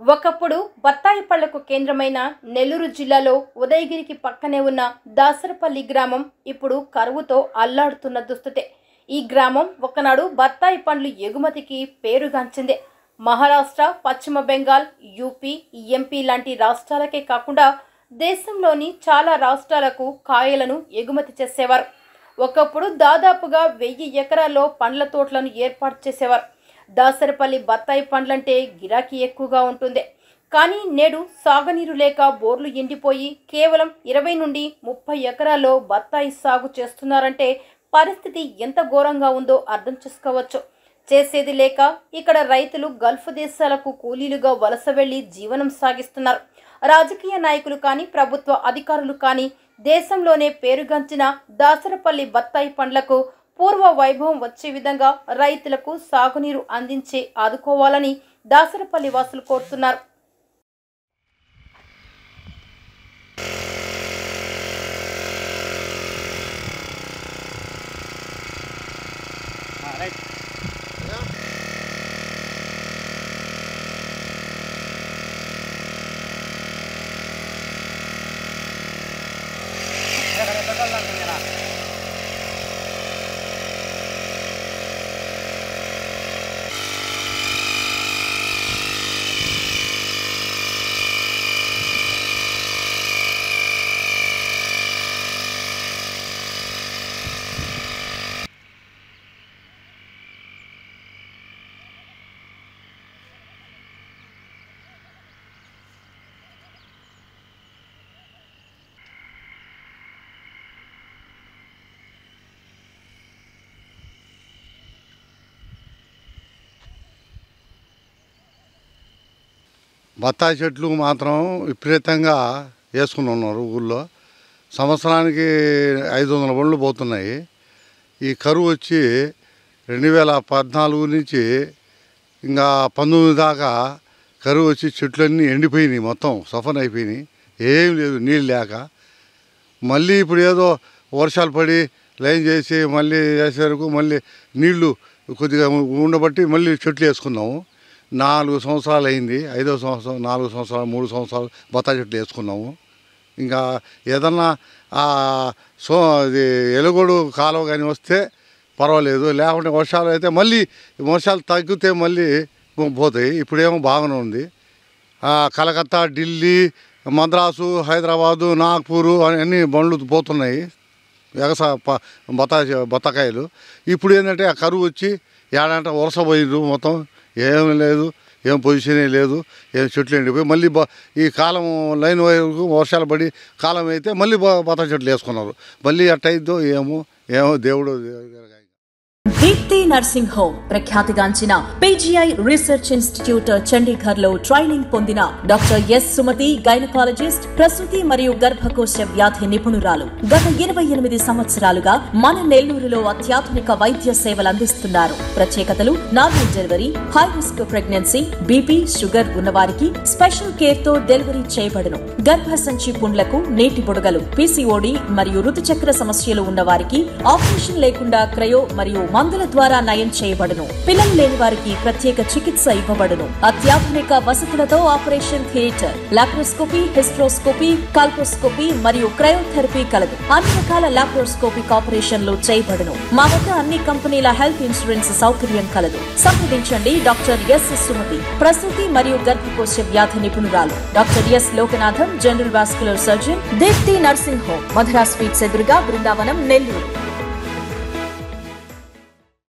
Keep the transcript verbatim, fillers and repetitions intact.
ఒకప్పుడు బత్తాయి పళ్లకు కేంద్రమైన నెల్లూరు జిల్లాలో ఉదయగిరికి పక్కనే ఉన్న దాసరపల్లి గ్రామం ఇప్పుడు కరువుతో అల్లాడుతున్న దుస్థితే. ఈ గ్రామం ఒకనాడు బత్తాయి పండ్లు ఎగుమతికి పేరుగాంచింది. మహారాష్ట్ర, పశ్చిమ బెంగాల్, యూపీ, ఎంపీ లాంటి రాష్ట్రాలకే కాకుండా దేశంలోని చాలా రాష్ట్రాలకు కాయలను ఎగుమతి చేసేవారు. ఒకప్పుడు దాదాపుగా వెయ్యి ఎకరాల్లో పండ్ల తోటలను ఏర్పాటు చేసేవారు. దాసరపల్లి బత్తాయి పండ్లంటే గిరాకీ ఎక్కువగా ఉంటుంది. కానీ నేడు సాగునీరు లేక బోర్లు ఎండిపోయి కేవలం ఇరవై నుండి ముప్పై ఎకరాల్లో బత్తాయి సాగు చేస్తున్నారంటే పరిస్థితి ఎంత ఘోరంగా ఉందో అర్థం చేసుకోవచ్చు. చేసేది లేక ఇక్కడ రైతులు గల్ఫ్ దేశాలకు కూలీలుగా వలస వెళ్లి జీవనం సాగిస్తున్నారు. రాజకీయ నాయకులు కానీ, ప్రభుత్వ అధికారులు కానీ దేశంలోనే పేరుగాంచిన దాసరపల్లి బత్తాయి పండ్లకు పూర్వ వైభవం వచ్చే విధంగా రైతులకు సాగునీరు అందించి ఆదుకోవాలని దాసరపల్లి వాసులు కోరుతున్నారు. బత్తాయి చెట్లు మాత్రం విపరీతంగా వేసుకుని ఉన్నారు ఊళ్ళో. సంవత్సరానికి ఐదు వందల బండ్లు పోతున్నాయి. ఈ కరువు వచ్చి రెండు వేల పద్నాలుగు నుంచి ఇంకా పంతొమ్మిది దాకా కరువు వచ్చి చెట్లన్నీ ఎండిపోయినాయి, మొత్తం సఫన్ అయిపోయినాయి, ఏం లేదు నీళ్ళు లేక. మళ్ళీ ఇప్పుడు ఏదో వర్షాలు పడి లైన్ చేసి మళ్ళీ చేసేవరకు మళ్ళీ నీళ్లు కొద్దిగా ఉండబట్టి మళ్ళీ చెట్లు వేసుకున్నాము. నాలుగు సంవత్సరాలు అయింది, ఐదో సంవత్సరం, నాలుగు సంవత్సరాలు, మూడు సంవత్సరాలు బత్తాయి చెట్లు వేసుకున్నాము. ఇంకా ఏదన్నా సో అది ఎలుగోడు కాలువ కానీ వస్తే పర్వాలేదు, లేకుంటే వర్షాలు అయితే మళ్ళీ వర్షాలు తగ్గితే మళ్ళీ పోతాయి. ఇప్పుడేమో బాగానే ఉంది. కలకత్తా, ఢిల్లీ, మద్రాసు, హైదరాబాదు, నాగ్పూరు అన్నీ బండ్లు పోతున్నాయి వ్యవసాయ బత్తాయి బత్తాకాయలు. ఇప్పుడు ఏంటంటే ఆ కరువు వచ్చి ఏడంటే వరుస పోయిండ్రు, మొత్తం ఏం లేదు, ఏం పొజిషనే లేదు, ఏం చెట్లు ఎండిపోయి మళ్ళీ ఈ కాలం లైన్ వరకు వర్షాలు పడి కాలం అయితే మళ్ళీ బత్తాయి చెట్లు వేసుకున్నారు. మళ్ళీ అట్టయిద్దో ఏమో ఏమో దేవుడు. దీప్తి నర్సింగ్ హోమ్ ప్రఖ్యాతిగాంచిన పీజీఐ రీసెర్చ్ ఇన్స్టిట్యూట్ చండీగఢ్ లో ట్రైనింగ్ పొందిన డాక్టర్ ఎస్ సుమతి గైనకాలజిస్ట్, ప్రసూతి మరియు గర్భకోశ వ్యాధి నిపుణురాలు. గత ఇరవై ఎనిమిది సంవత్సరాలుగా మన నెల్లూరులో అత్యాధునిక వైద్య సేవలు అందిస్తున్నారు. ప్రత్యేకతలు: normal delivery, high risk pregnancy, BP, sugar ఉన్నవారికి స్పెషల్ కేర్ తో డెలివరీ చేయబడును. గర్భసంచి పుండ్లకు, నీటి బుడగలు, పీసీఓడి మరియు ఋతుచక్ర సమస్యలు ఉన్నవారికి ఆపరేషన్ లేకుండా క్రయో మరియు మందుల ద్వారా నయం చేయబడును. పిల్లలు లేని వారికి ప్రత్యేక చికిత్స ఇవ్వబడును. అత్యాధునిక వసతులతో operation theatre, laparoscopy, hysteroscopy, colposcopy మరియు క్రయోథెరపీ కలదు. అన్ని రకాల లాప్రోస్కోపిక్ ఆపరేషన్లు చేయబడును. మా వద్ద అన్ని కంపెనీల హెల్త్ ఇన్సూరెన్స్ సౌకర్యం కలదు. సంప్రదించండి డాక్టర్ ఎస్ సుమతి, ప్రసూతి మరియు గర్భకోశ వ్యాధి నిపుణురాలు. Doctor S Lokanatham, general vascular surgeon, Deepti nursing home, Madhura sweets ఎదురుగా, బృందావనం, నెల్లూరు.